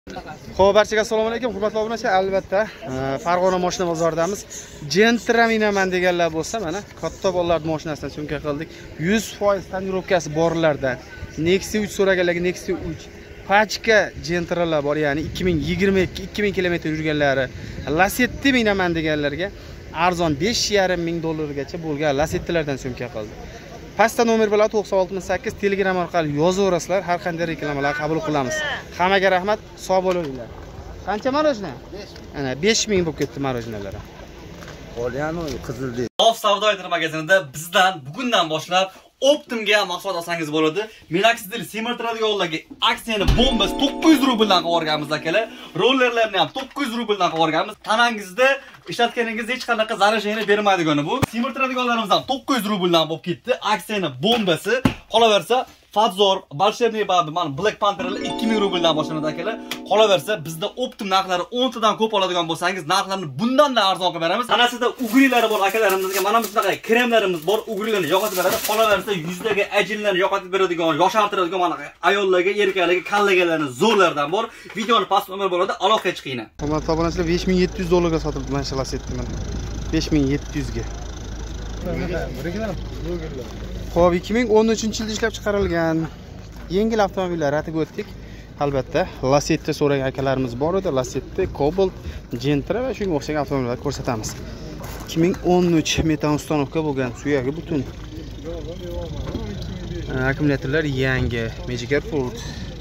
Xo'p, barchaga assalomu alaykum. Hurmatli obunachilar, albatta Farg'ona mashina bozoridamiz. Gentra minaman deganlar bo'lsa, mana katta bolalar mashinasidan so'mka qildik. 100% tonirovkasi borlardan. Nexia 3 so'raganlarga Nexia 3. Pachka Gentralar bor, ya'ni 2022-2000 kilometr yurganlari. Lasetti minaman deganlarga arzon $5,500 bo'lgan Lasettilardan so'mka qildik. Pastda nomer bilan 968 Telegram orqali yozaverasizlar, har qanday reklamalar qabul qilamiz. Hammaga rahmat, sog' bo'linglar. Qancha marojna? 5000. Ana 5000 bo'lib ketdi marojnalar. Qolyano qizildi. Of savdo magazinida bizdan bugundan boshlab Optimga mahsulot olsangiz bo'ladi. Minoxidil semirtiradiganlarga aksiyani bombasi 900 rubldan qilib o'rganmiz akalar. Rollerlarni ham 900 rubldan qilib o'rganmiz. Tanangizda ishlatganingizda hech qanaqa zararshayni bermaydigani bu. Semirtiradiganlarimiz ham 900 rubldan bo'lib ketdi. Aksiyani bombasi qolaversa Fadzor, Bolshevniy babi, mana Black Pantherlar 2000 rubldan boshlanadi akalar. Qolaversa bizda Optim narxlari 10 tadan ko'p oladigan bo'lsangiz, narxlarni bundan da arzon qilib beramiz. Tanasida ugrilari bor akalarimizga, mana bunaqa kremlarimiz bor, ugrilarni yo'qotib beradi. Qolaversa yuzdagi ajinlarni yo'qotib beradigan, yoshartiradigan mana ayollarga, erkaklarga kallaganlarni zo'rlardan bor. Videoni past nomer bo'ladi, aloqaga chiqinglar. Hurmatli obunachilar, $5700 ga sotildi mana shu Lasetti mana. 5700 ga. Xo'p, 2013-yilda ishlab chiqarilgan yengil avtomobillar ratiga o'tdik. Albatta, Lasetti so'ragan akalarimiz bor edi. Lasetti, Cobalt, Gentra va shunga o'xshagan avtomobillarni ko'rsatamiz. 2013 metan ustanovka bo'lgan, suyagi butun. Akkumulyatorlar yangi, Magic Airport.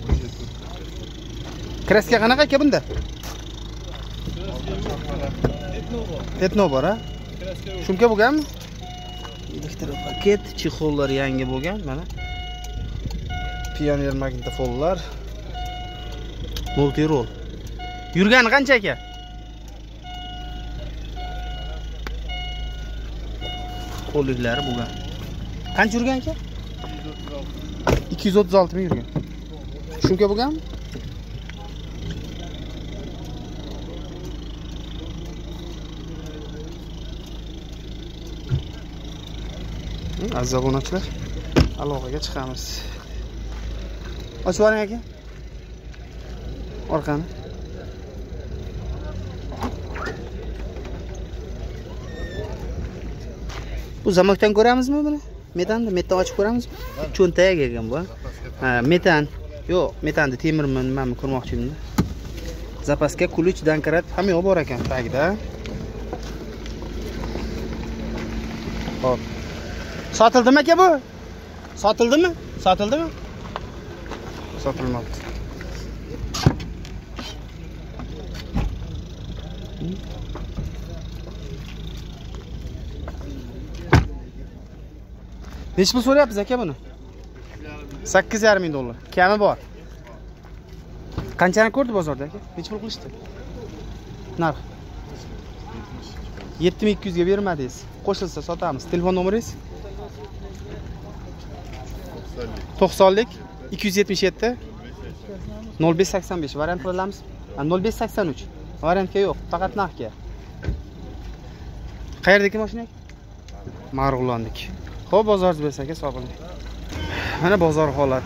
Kraska qanaqa aka bunda? Etno bor, ha? Shumka bo'lganmi? Elektropaket, chexollar yangi bo'lgan, mana. Pioneer magnitofonlar. Multi-roll. Yurgani qancha aka? Qo'lliklari bo'lgan. Qancha yurgan aka? 236 ming yurgan. Shunga bo'lganmi? Aziz obunachilar, aloqaga chiqamiz. Ochib oling aka. Orqani. Bu zamoqdan ko'ramizmi buni? Metanni ochib ko'ramizmi? Cho'ntaga kelgan bu. Ha, metan. Yo'q, metanni temirmi, nimami ko'rmoqchiman. Zapaska ключ, dankarat hamma yo'q bor ekan tagida. Hop. Sotildimi aka bu? Sotildimi? Sotildimi? Sotilmoqda. Necha pul so'rayapsiz aka buni? $8,500. Kami bor. Qanchani ko'rdi bozorda aka? Necha pul qilishdi? Narx 7200 ga bermadingiz. Qo'shilsa sotamiz. Telefon nomeringiz? 90lik 277 0585 variant qilamizmi? 0583 variantga yo'q, faqat narxga. Qayerdagi mashina? Marg'ilonlik. Xo'p, bozoringiz bo'lsa aka, sog' bo'ling. Mana bozor holat.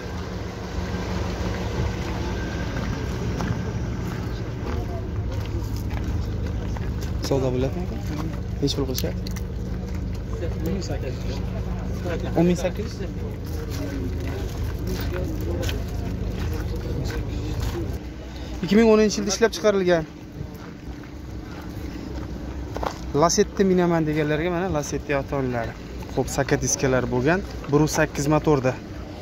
Savdo bo'ladimi aka? Nech pul qilishyapti? 10800. 2010-yilda ishlab chiqarilgan Lasetti minaman deganlarga mana Lasetti avtomobillari. Xo'p, saka diskalar bo'lgan, 1.8 motorda.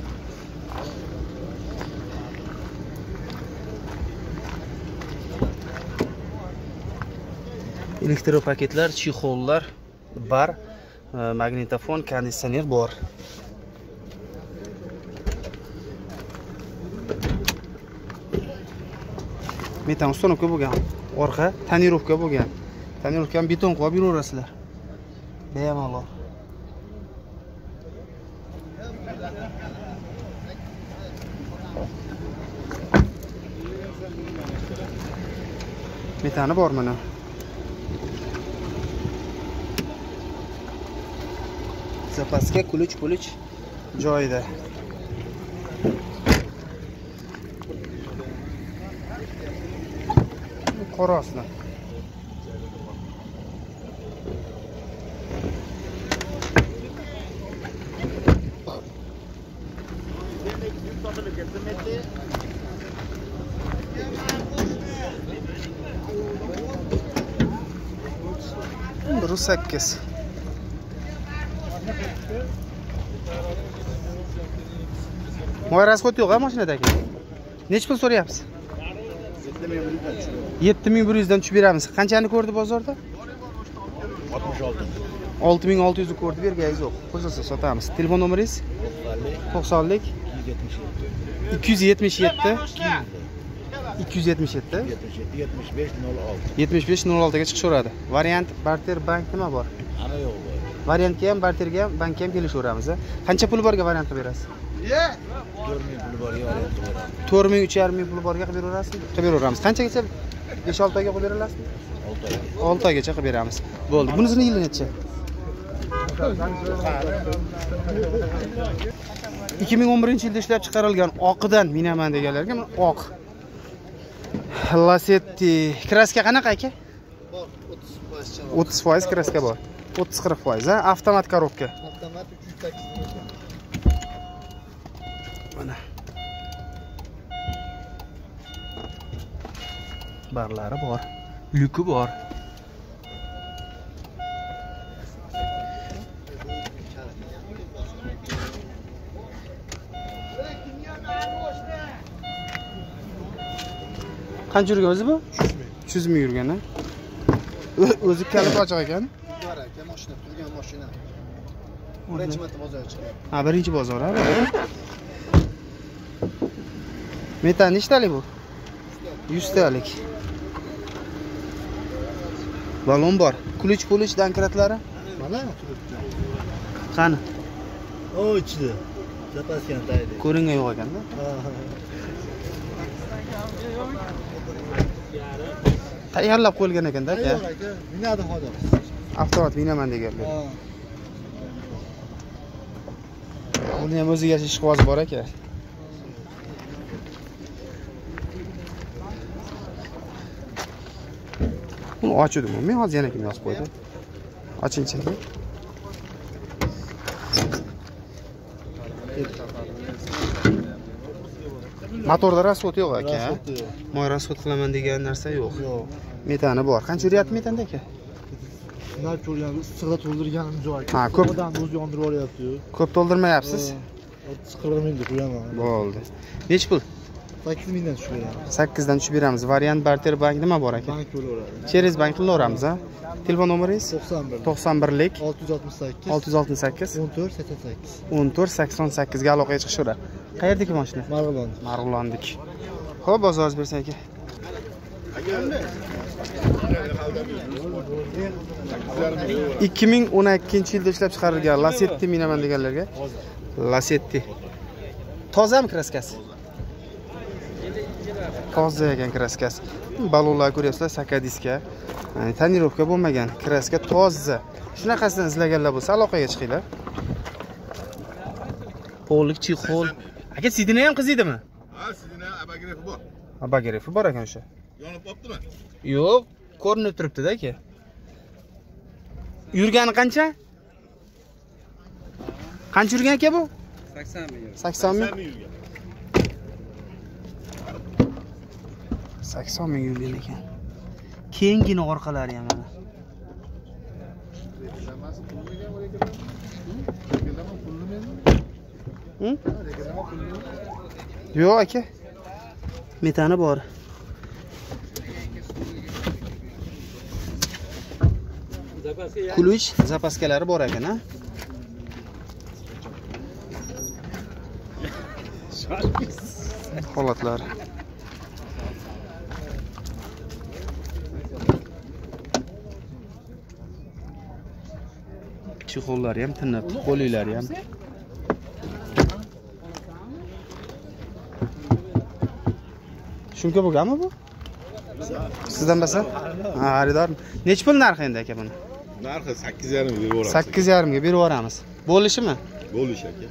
Elektropaketlar, chexollar bar, magnitofon, konditsioner bor. Metan ustanovka bo'lgan. Orqa tonirovka bo'lgan. Tonirovkani beton qo'yib yuraverasizlar. Bemalol. Metani bor mana. Zapaska ключ joyida. qorasidan. Bir 8. Moy rasxod yo'q-a mashinadagi. Nech pul so'rayapsiz? 7100 dan tushib beramiz. Qanchani ko'rdi bozorda? 66. 6600 ko'rdi, berganingiz yo'q. Qo'shilsa sotamiz. Telefon nomeringiz? 90lik 277 277 7506 ga chiqishaveradi. Variant barter bank nima bor? Ana yo'q. Variantga ham, barterga ham, bankka ham kelishaveramiz. Qancha puli borga variant qilib berasiz? 4000 puli bor, variant qilib 4000 3000 puli borga qilib beraverasizmi? Qilib beraveramiz. Qanchagacha? 5-6 oyga qilib beralasizmi? 6 oygacha qilib beramiz. Bo'ldi. Bunisini yili necha? 2011-yilda ishlab chiqarilgan oqidan minaman deganlarga mana oq. Lasetti. Kraska qanaqa aka? Bor, 30%. 30% kraska bor. 30-40%, ha? Avtomat korobka. Avtomat 308. Mana. Barlari bor. Lyuki bor. Qancha yurgan o'zi bu? 300 ming yurgan, ha? O'zi kalit ochiq ekan. Bor aka, mashina turgan mashina. Birinchi marta bozorga chiqdi. Ha, birinchi bozor, ha. Metan nechtalik bu? 100 talik. Balon bor. Kulich dankratlari. Mana turibdi. Qani? O ichdi. Zapaskan taydi. Ko'ringan yo'q ekanda. Tayyorlab qo'yilgan ekanda aka. Yo'q aka, minadi hozir. Avtomat minaman deganlar. Uni ham o'ziga yarasha ishqibozi bor aka. Uni ochdim. Men hozir yana kim yozib qo'ydi? Ochingchi. Motorda rasxod yo'q aka. Moy rasxod qilaman degan narsa yo'q. Yo'q. Metani bor. Qancha yuryapti metanda aka? Nima ko'rgan, issiqda to'ldirganim joy. Ha, ko'p. Odam o'zi yondirib olyapti-yu. Ko'p to'ldirmayapsiz? 40 mingga qo'yaman. Bo'ldi. Nech pul? 8 mingdan tushib beramiz. 8 dan tushib beramiz. Variant barter bank nima bor aka? Bank bo'laveradi. Cheres bank qilaveramiz, ha? Telefon nomeringiz? 91 91lik 668 668 14 88. 1488 ga aloqaga chiqishaveradi. Qayerdagi mashina? Marg'ilon. Marg'ilondik. Xo'p, bozoringiz bersin aka. 2012-yilda ishlab chiqarilgan Lasetti minaman deganlarga. Lasetti. Tozami kraskasi? Toza ekan kraskasi. Balonlar ko'ryapsizlar, sakadiska. Yani tonirovka bo'lmagan, kraska toza. Shunaqasini izlaganlar bo'lsa aloqaga chiqinglar. Pollik chixol. Aka, sidina ham qiziydimi? Ha, sizning abagrefi bor. Abagrefi bor ekan o'sha. Yonib qoptimi? Yo'q, ko'rinib turibdi-da aka. Yurgani qancha? Qancha yurgan aka bu? 80 ming. 80 ming. yurgan. 80 ming yurgan ekan. Kengina orqalari ham mana. Yo'q aka. Metani bor. Kuluch zapaskalari bor ekan, ha? Holatlari. Chixollari ham tinib, qo'liklari ham. Shunga bo'lganmi bu? Sizdan bo'lsa? Ha, xaridormi? Nech pul narxi endi aka buni? Narxi 8,5 berib yuboramiz. 8,5 ga berib yuboramiz. Bo'lishimi? Bo'lish aka.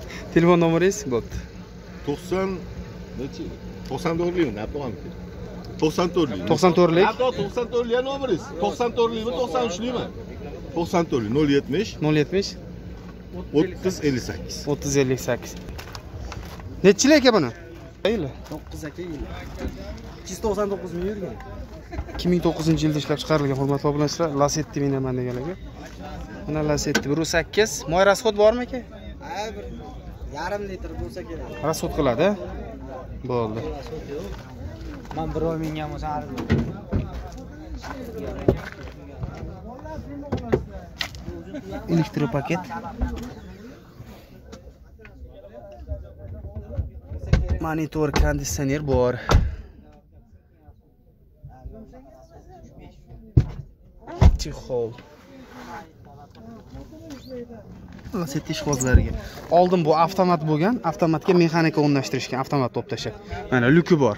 Telefon nomeringiz? Bo'pti. 90 nechi? 94 million nap bo'lgan. 94'lik. 94'lik. Hatto 94'lik ham nomeringiz. 94'likmi, 93'likmi? 94'lik 070 070 30 58. 30 58. Necha yil aka buni? Yili? 9 aka yil. 299 ming yurgan. 2009-yilda ishlab chiqarilgan hurmatli obunachilar, Lasetti minaman deganlarga. Mana Lasetti 1.8. Moy rasxod bormi aka? Ha, bir yarim litr bo'lsa kerak. Rasxod qiladi. Bo'ldi. Men 1 mingga ham o'sar. Elektropaket. Monitor, konditsioner bor. Chexol. Lasetti ishqibozlariga. Oldin bu avtomat bo'lgan, avtomatga mexanika o'rnashtirishgan, avtomat to'p tashab. Mana luki bor.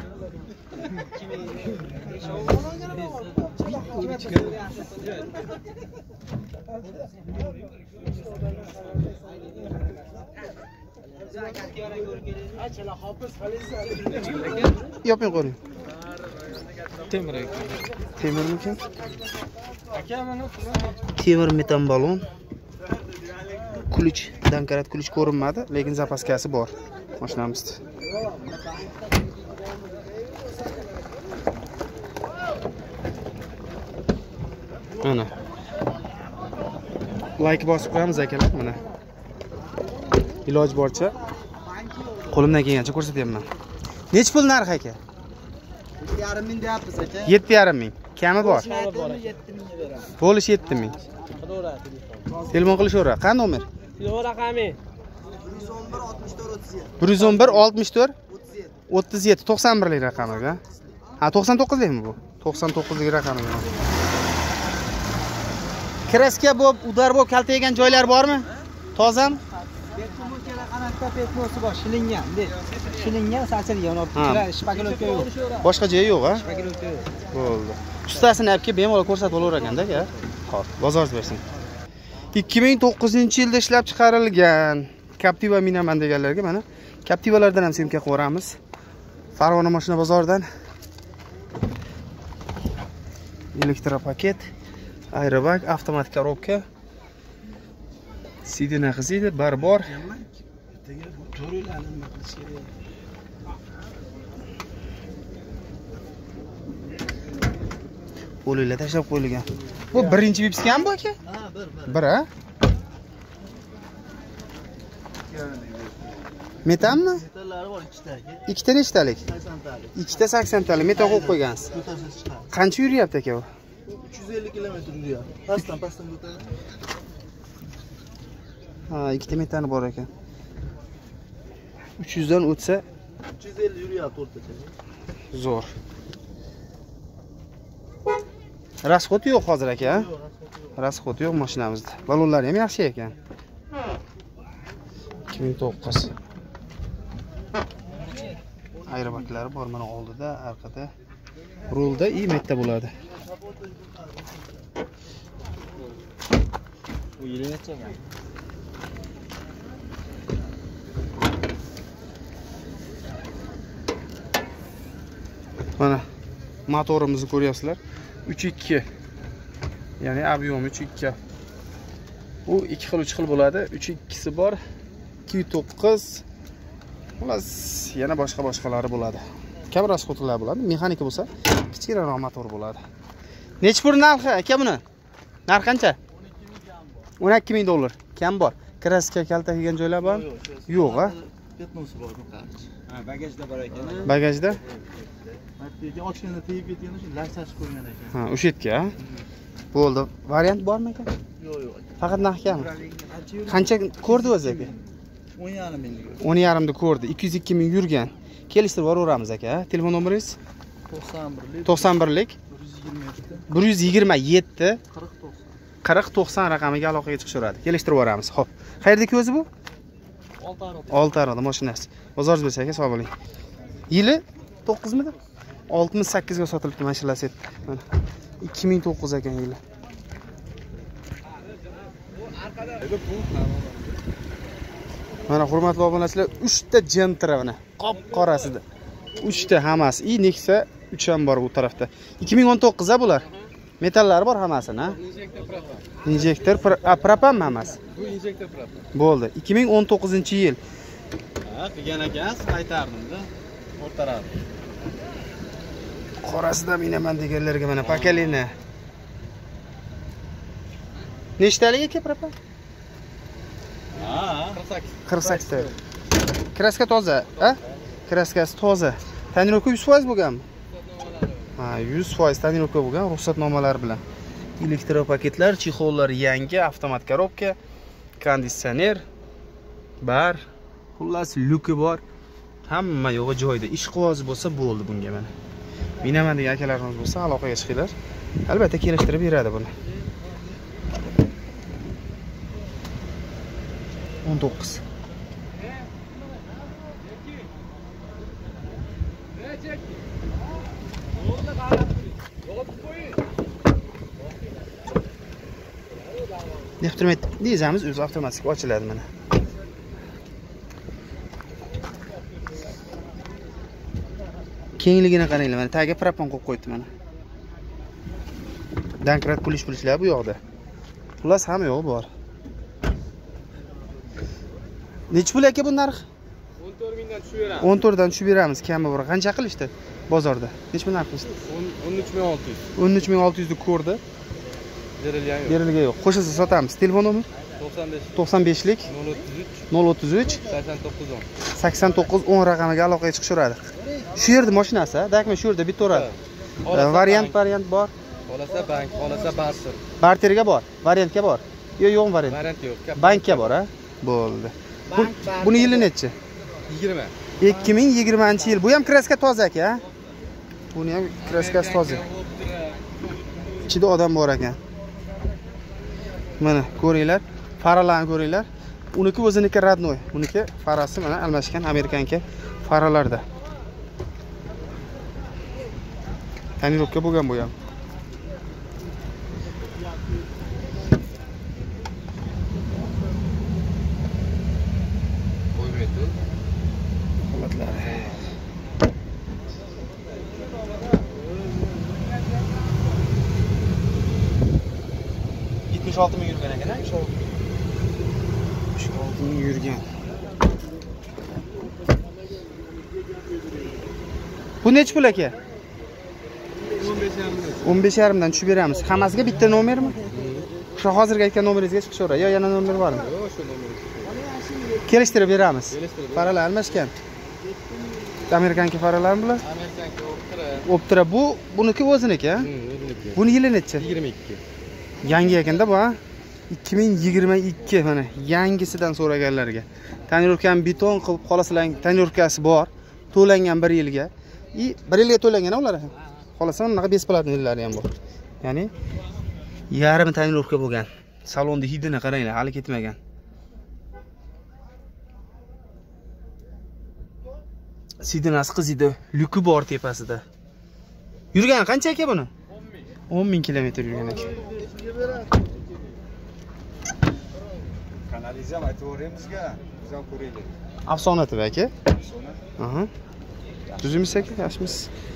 Yoping qo'ying. Temirmikin? Temir metan balon. Ключ, dankarat ключ ko'rinmadi, lekin zapaskasi bor mashinamizda. Mana. Like bosib qo'yamiz akalar, mana. Iloj boricha qo'limdan kelgancha ko'rsatyapman. Nech pul narxi aka? 7,5 ming deyapmiz aka. 7,5 ming. Kami bor. 7 mingga beramiz. Bo'lish 7 ming. Telefon qilishavera. Qanday nomer? Telefon raqami 111 64 37. 111 64 37 91 lik raqamiga. Ha, 99 likmi bu? 99 lik raqamiga. Kraska bo'lib, udar bo'lib kalta yegan joylar bormi? Tozam? Betmo'kala qanotda betmo'si bor, shilingan, deb. Shilingan, sachilgan, shpagilovka yo'q. Boshqa joyi yo'q, ha? Shpagilovka yo'q. Bo'ldi. Ustasini olib kelib bemalol ko'rsatib olaverganda aka. Xo'p, bozorda bersin. 2009-yilda ishlab chiqarilgan Captiva minaman deganlarga mana Captivalardan ham semka qo'ramiz. Farg'ona mashina bozoridan. Elektropaket, aerobag, avtomat korobka. Sidina qizidi, barbor. Qo'linglar tashlab qo'yilgan. Bu birinchi vipski ham bu aka? Ha, bir. Bir, ha? Metanmi? Metallari bor ikkita aka. Ikkita nechtalik? 80 talik. Ikkita 80 talik metan qo'yib qo'ygansiz. Ko'tarsiz chiqadi. Qancha yuryapti aka bu? 350 kilometr yuryapti. Pastdan o'tadi. Ha, ikkita metani bor ekan. 300 dan o'tsa 350 yuryapti o'rtacha. zo'r. Rasxod yo'q hozir aka. Rasxod yo'q mashinamizda. Balonlari ham yaxshi ekan. 2009. Aerobaklari bor mana oldida, orqada. Rulda i metta bo'ladi. Bu yili necha ekan? Mana motorimizni ko'ryapsizlar. 3.2. Ya'ni ob'yom 3.2. U 2 xil 3 xil bo'ladi. 3.2si bor. 2.9. Xullas, yana boshqalari bo'ladi. Kam rasxodlar bo'ladi. Mexanika bo'lsa, kichikroq motor bo'ladi. Nech pul narxi aka buni? Narx qancha? 12 ming dollar. Kam bor. Kraska kalta kelgan joylar bormi? Yo'q, ha? Betmo'si bor bu qarish. Ha, bagajda bor ekan. Bagajda? Matniki ochganda tegib ketganda shu larsasi qo'ygan ekan. Ha, o'sha yerga. Bo'ldi. Variant bormi aka? Yo'q, yo'q. Faqat narxgami? Qancha ko'rdi o'zi aka? 10,5 ming. 10,5 da ko'rdi. 202 ming yurgan. Kelishtirib yuboramiz aka. Telefon nomeringiz? 91lik 127 40 90 raqamiga aloqaga chiqishaveradi. Kelishtirib yuboramiz. Xo'p. Qayerdaki o'zi bu? Oltiariqda mashinasi. Bozorda bo'lsa aka, sog' bo'ling. Yili 9 midi? 68 ga sotilibdi mashina set. Mana 2009 ekan yili. Mana hurmatli obunachilar, 3 ta Gentra mana qop qorasida. 3 ta hammasi. Nexia 3 ham bor bu tarafda. 2019 a bular. Metallari bor hammasini, ha? Injektor propanmi hammasi? Bu injektor propan. Bo'ldi. 2019-yil. Ha, qilgan ekan, qaytardim-da. O'rtaradi. Qorasida minaman deganlarga mana pakalina. Nechtalik aka propan? Ha, 48. 48 ta. Kraska toza, ha? Kraskasi toza. Tonirovka 100% bo'lganmi? Ha, 100% tonirovka bo'lgan, ruxsatnomalar bilan. Elektropaketlar, chexollar yangi, avtomat korobka, konditsioner, bar, xullas lyuki bor. Hamma yo'g'i joyida. Ish qo'zi bo'lsa bo'ldi bunga mana. Minaman degan akalarimiz bo'lsa, aloqaga chiqinglar. Albatta kelishtirib beradi buni. 19. Neftromet diyeceğimiz o'zi avtomatik ochiladi mana. Kengligini qaranglar mana, tagiga propan qo'yib qo'ydi mana. Dankrat pulish-pulishlar bu yoqda. Xullas hamma yo'q bor. Necha pul aka bu narx? 14 mingdan tushib beramiz. 14 dan tushib beramiz. Kami bor. Qancha qilishdi bozorda? Necha pul narx qilishdi? 13600. 13600 ni ko'rdi. Berilgan yo'q. Berilgan yo'q. Qo'shilsa sotamiz. Telefon nomeri? 95 95lik 033 033 8910. 8910 raqamiga aloqaga chiqishadi. Shu yerda mashinasi, dakmi shu yerda bitoradi. Variant bor. Xolasa bank, xolasa barter. Barterga bor, variantga bor. Yo'qmi variant? Variant yo'q. Bankka bor, ha? Bo'ldi. Buni yili necha? 20. 2020-yil. Bu ham kraska toza aka, ha? Buni ham kraskasi toza. Ichida odam bor ekan. Mana ko'ringlar, faralarni ko'ringlar. Uniki o'ziniki radnoy. Uniki farasi mana almashgan amerikanka faralarda. Tonirovka bo'lgan bu ham. Holatlari. ming yurgan ekan, 76 ming yurgan. Bu necha pul aka? 15,5 dan tushib beramiz. Hammasiga bitta nomermi? Shu hozirgi aytgan nomeringizga chiqishaveradi. Yo yana nomer bormi? Yo'q, shu nomer. Kelishtirib beramiz. Faralar almashgan. Amerikanka faralarmi bular? Amerikanka Optira. Buniki o'ziniki, ha? o'ziniki. Buni yili necha? 22. Yangi ekanda bu, ha? 2022 mana yangisidan so'raganlarga. Tonirovkani beton qilib qolasizlar, tonirovkasi bor. To'langan 1 yilga. 1 yilga to'langan ular ham. Qolasa bunaqa besplatnilari ham bor. Ya'ni yarim tonirovka bo'lgan. Salonni hidini qaranglar, hali ketmagan. Sidinasi qizidi, lyuki bor tepasida. Yurgan qancha aka buni? 10,000 kilometr yurgan aka. Kanaliza aytvoramizga, biz ham ko'raylik. Afsonati aka. Aha. Tuzimiz aka, yaxshimiz.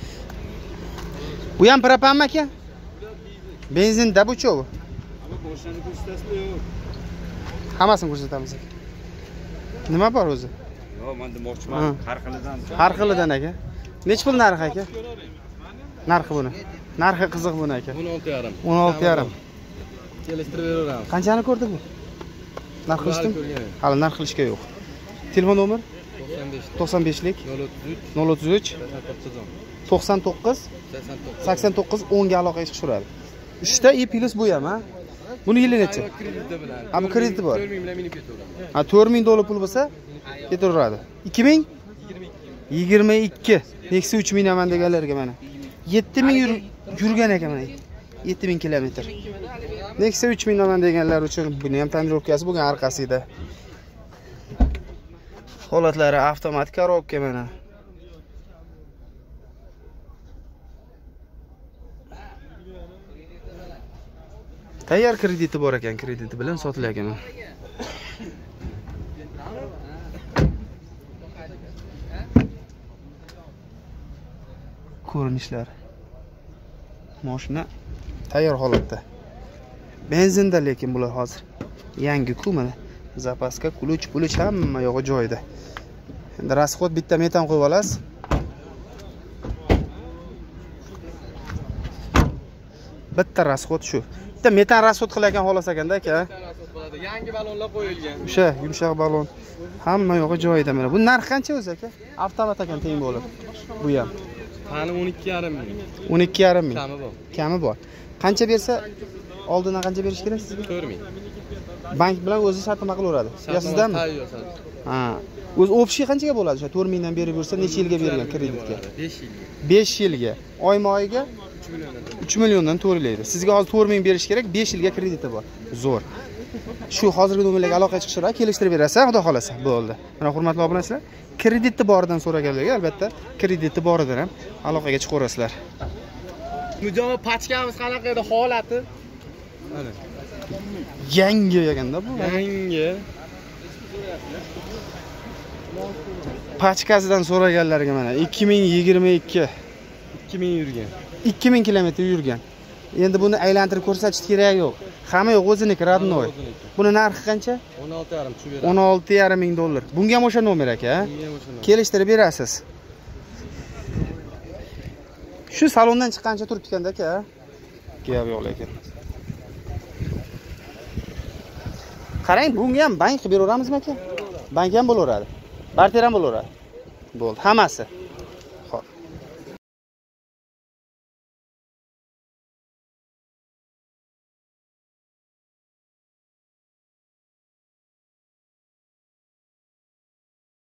Bu ham propanmi aka? Benzin da bu cho'vi. Ama boshlanib ko'rsatasizmi yo'q? Hammasini ko'rsatamiz aka. Nima bor o'zi? Yo'q, men demoqchiman, har xilidan. Har xilidan aka. Nech pul narxi aka? Narxi buni. Narxi qiziq buni aka. 16,5. 16,5. Kelishtirib beraveramiz. Qanchani ko'rdi bu? Narx qilishdim? Hali narx qilishga yo'q. Telefon nomer? 95lik 033 99 89 10 ga aloqaga chiqishadi. 3 ta E+ bu ham, ha? Buni yili necha? Krediti bilan. Ha, bu krediti bor. 4 ming bilan minib ketaveradi. Ha, 4000 dollar pul bo'lsa ketaveradi. 2022 Nexia 3000 aman deganlarga mana. 7000 yurgan ekan mana. 7000 kilometr. Nexia 3000 aman deganlar uchun buni ham tonirovkasi bo'lgan orqasida. Holatlari avtomatik korobka mana. Tayyor krediti bor ekan, krediti bilan sotilar ekan. ko'rinishlari. Mashina tayyor holatda. Benzinda lekin bular hozir. Yangi-ku mana. Zapaska, kuluch hamma yo'g'i joyida. Endi rasxod bitta metan qo'yib olasiz. Bitta rasxod shu. Bitta metan rasxod qilagan xolos ekanda aka. Yangi balonlar qo'yilgan. O'sha yumshoq balon. Hamma yo'g'i joyida mana. Bu narx qancha o'zi aka? Avtomat ekan teng bo'lib. Bu ham. Qani 12,5 ming. 12,5 ming. Kami bor. Kami bor. Qancha bersa oldindan qancha berish kerak sizga? 4 ming. Bank bilan o'zi shartnoma qilaveradi. Yo sizdanmi? Ha. O'zi общий qanchaga bo'ladi? O'sha 4 mingdan berib yursa necha yilga bergan kreditga? 5 yilga. 5 yilga. Oyma-oyga 3 milliondan to'laydi. Sizga hozir 4 ming berish kerak, 5 yilga krediti bor. Zo'r. Shu hozirgi nomerlarga aloqa chiqishira, kelishtirib berasiz, xudo xolasa. Bo'ldi. Mana hurmatli obunachilar, krediti boridan so'raganlarga albatta krediti boridan ham aloqaga chiqaverasizlar. Mujoma pachkamiz qanaqa edi holati? Mana. Yangi yaganda bu. Yangi. Pachkasidan so'raganlarga mana 2022 2000 yurgan. 2000 kilometr yurgan. Endi buni aylantirib ko'rsatish kerak yo'q. Hamma yo'q o'ziniki, radnoy. Buni narxi qancha? 16,5 tushib beradi. 16,5 ming dollar. Bunga ham o'sha nomer aka. Kelishtirib berasiz. Shu salondan chiqqancha turibdi ekanda aka. Gap yo'q lekin. Qarang, bunga ham bank qilib beraveramizmi aka? Bank ham bo'laveradi. Barter ham bo'laveradi. Bo'ldi, hammasi.